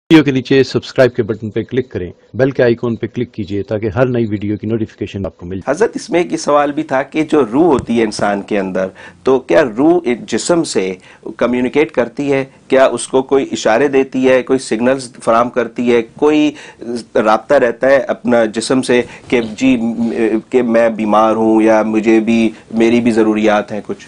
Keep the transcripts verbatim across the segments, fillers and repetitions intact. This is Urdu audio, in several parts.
ویڈیو کے نیچے سبسکرائب کے بٹن پہ کلک کریں، بیل کے آئیکن پہ کلک کیجئے تاکہ ہر نئی ویڈیو کی نوٹیفیکیشن آپ کو مل جائے۔ حضرت اس میں ایک سوال بھی تھا کہ جو روح ہوتی ہے انسان کے اندر، تو کیا روح ایک جسم سے کمیونیکیٹ کرتی ہے؟ کیا اس کو کوئی اشارے دیتی ہے، کوئی سگنلز فراہم کرتی ہے، کوئی رابطہ رہتا ہے اپنا جسم سے کہ جی کہ میں بیمار ہوں یا مجھے بھی میری بھی ضروریات ہیں کچھ؟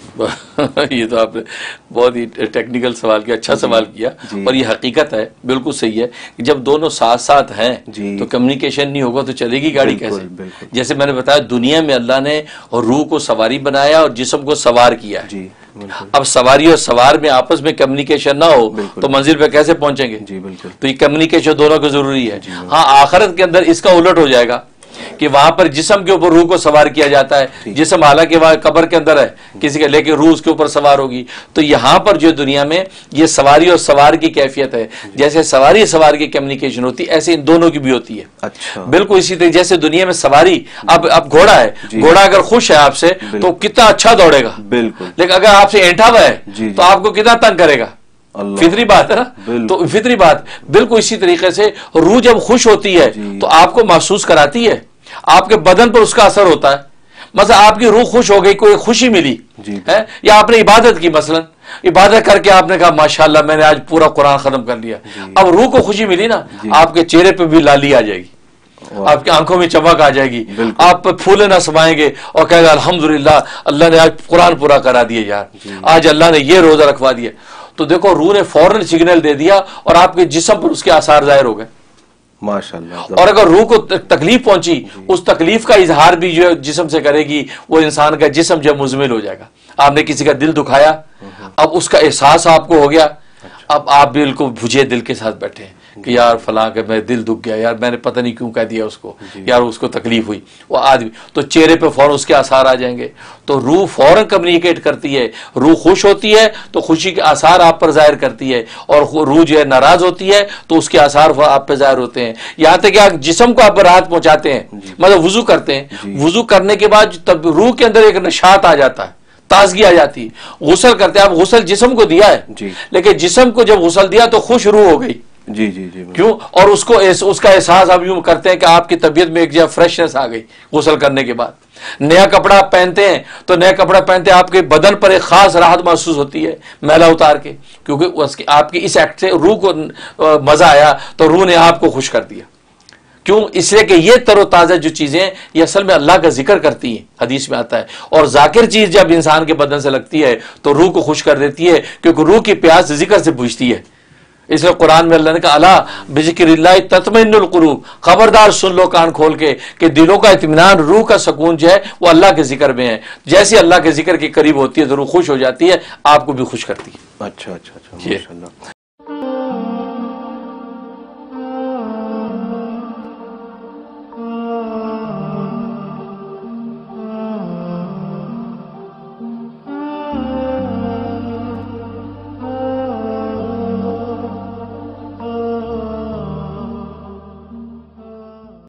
یہ تو آپ نے بہت ہی ٹیکنیکل سوال کیا، اچھا سوال کیا، اور یہ حقیقت ہے، بالکل صحیح ہے کہ جب دونوں ساتھ ساتھ ہیں تو کمیونیکیشن نہیں ہوگا تو چلے گی گاڑی کیسے؟ جیسے میں نے بتایا دنیا میں اللہ نے روح کو سواری بنایا اور جسم کو سوار کیا ہے۔ اب سواری اور سوار میں آپس میں کمیونیکیشن نہ ہو تو منزل پہ کیسے پہنچیں گے؟ تو یہ کمیونیکیشن دونوں کو ضروری ہے۔ ہاں آخرت کے اندر اس کا الٹ ہو جائے گا کہ وہاں پر جسم کے اوپر روح کو سوار کیا جاتا ہے، جسم حالانکہ وہاں قبر کے اندر ہے کسی کا، لیکن روح اس کے اوپر سوار ہوگی۔ تو یہاں پر جو دنیا میں یہ سواری اور سوار کی کیفیت ہے، جیسے سواری سوار کی کمیونیکیشن ہوتی ہے ایسے ان دونوں کی بھی ہوتی ہے۔ بالکل اسی طرح جیسے دنیا میں سواری، اب اب گھوڑا ہے، گھوڑا اگر خوش ہے آپ سے تو کتنا اچھا دوڑے گا، لیکن اگر آپ سے اینٹھا ہوا ہے تو آپ کو کتنا تنگ کرے گا۔ فطری بات ہے نا، تو فطری بات بالکل اسی طریقے سے روح جب خوش ہوتی ہے تو آپ کو محسوس کراتی ہے، آپ کے بدن پر اس کا اثر ہوتا ہے۔ مثلا آپ کی روح خوش ہو گئی، کوئی خوشی ملی ہے، یا آپ نے عبادت کی، مثلا عبادت کر کے آپ نے کہا ماشاءاللہ میں نے آج پورا قرآن ختم کر لیا، اب روح کو خوشی ملی نا، آپ کے چہرے پہ بھی لالی آ جائے گی، آپ کی آنکھوں میں چمک آ جائے گی، آپ پہ پھولے نہ سمائیں گے اور کہے گا الحمدللہ اللہ نے آج قرآن پورا کرا دیا یار، آج اللہ نے یہ روزہ رکھوا دیا۔ تو دیکھو روح نے فوراً سگنل دے دیا اور آپ کے جسم پر اس کے آثار ظاہر ہو گئے ماشاءاللہ۔ اور اگر روح کو تکلیف پہنچی اس تکلیف کا اظہار بھی جو جسم سے کرے گی، وہ انسان کا جسم جو مزمل ہو جائے گا۔ آپ نے کسی کا دل دکھایا، اب اس کا احساس آپ کو ہو گیا، اب آپ بالکل بجھے دل کے ساتھ بیٹھے ہیں کہ یار فلاں کہ میں دل دکھ گیا، یار میں نے پتہ نہیں کیوں کہہ دیا اس کو، یار اس کو تکلیف ہوئی، وہ آدمی تو چہرے پہ فوراً اس کے آثار آ جائیں گے۔ تو روح فوراً کمیونیکیٹ کرتی ہے، روح خوش ہوتی ہے تو خوشی کے آثار آپ پر ظاہر کرتی ہے، اور روح جو ہے ناراض ہوتی ہے تو اس کے آثار آپ پہ ظاہر ہوتے ہیں، یہاں تک کہ آپ جسم کو آپ راحت پہنچاتے ہیں۔ مطلب وضو کرتے ہیں، وضو کرنے کے بعد تب روح کے اندر ایک نشاط آ جاتا ہے، تازگی آ جاتی ہے۔ غسل کرتے ہیں، آپ غسل جسم کو دیا ہے، لیکن جسم کو جب غسل دیا تو خوش روح ہو گئی، جی جی جی کیوں؟ اور اس کو اس کا احساس آپ یوں کرتے ہیں کہ آپ کی طبیعت میں ایک جگہ فریشنس آ گئی غسل کرنے کے بعد۔ نیا کپڑا پہنتے ہیں تو نیا کپڑا پہنتے ہیں آپ کے بدن پر ایک خاص راحت محسوس ہوتی ہے میلا اتار کے، کیونکہ اس کی آپ کی اس ایکٹ سے روح کو مزہ آیا تو روح نے آپ کو خوش کر دیا۔ کیوں؟ اس لیے کہ یہ تر و تازہ جو چیزیں یہ اصل میں اللہ کا ذکر کرتی ہیں، حدیث میں آتا ہے، اور ذاکر چیز جب انسان کے بدن سے لگتی ہے تو روح کو خوش کر دیتی ہے، کیونکہ روح کی پیاس ذکر سے بجھتی ہے۔ اس لیے قرآن میں اللہ نے کہا الا بذکر اللہ تطمئن القلوب، خبردار سن لو کان کھول کے کہ دلوں کا اطمینان، روح کا سکون جو ہے وہ اللہ کے ذکر میں ہے۔ جیسے اللہ کے ذکر کے قریب ہوتی ہے تو روح خوش ہو جاتی ہے، آپ کو بھی خوش کرتی ہے۔ اچھا اچھا اچھا، ماشاءاللہ۔